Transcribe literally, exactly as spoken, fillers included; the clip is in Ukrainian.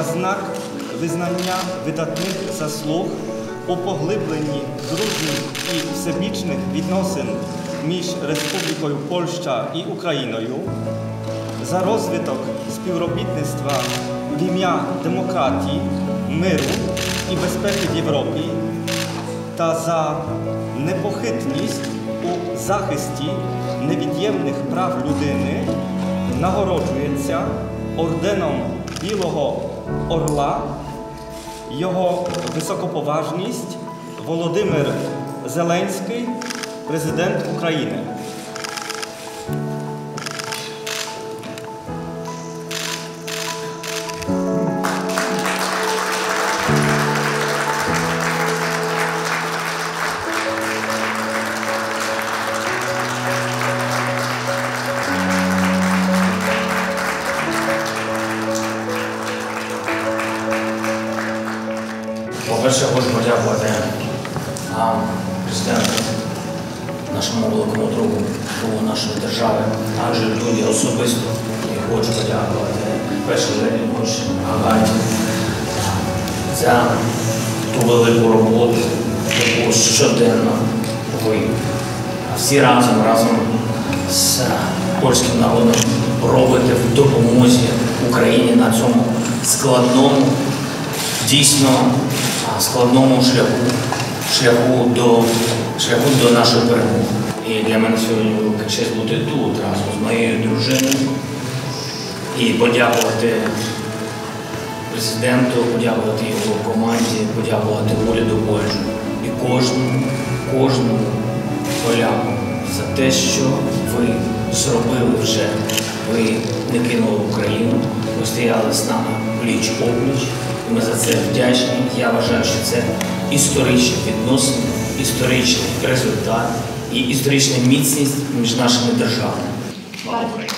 на знак визнання видатних заслуг у поглибленні дружніх і всебічних відносин між Республікою Польща і Україною, за розвиток співробітництва в ім'я демократії, миру і безпеки в Європі та за непохитність у захисті невід'ємних прав людини нагороджується орденом Білого Орла його високоповажність Володимир Зеленський, президент України. По-перше, хочу подякувати президенту, нашому великому другу, другу нашої держави, також люди особисто. І хочу подякувати першій леді Агаті за ту велику роботу, яку щоденно ви всі разом, разом з польським народом робите в допомозі Україні на цьому складному, дійсно складному шляху, шляху до, шляху до нашої перемоги. І для мене сьогодні велика честь бути тут разом з моєю дружиною і подякувати президенту, подякувати його команді, подякувати уряду Польщі і кожному, кожному поляку за те, що ви зробили вже. Ви не кинули Україну, ви стояли з нами пліч-опліч. Ми за це вдячні. Я вважаю, що це історичні відносини, історичний результат і історична міцність між нашими державами. Слава Україні!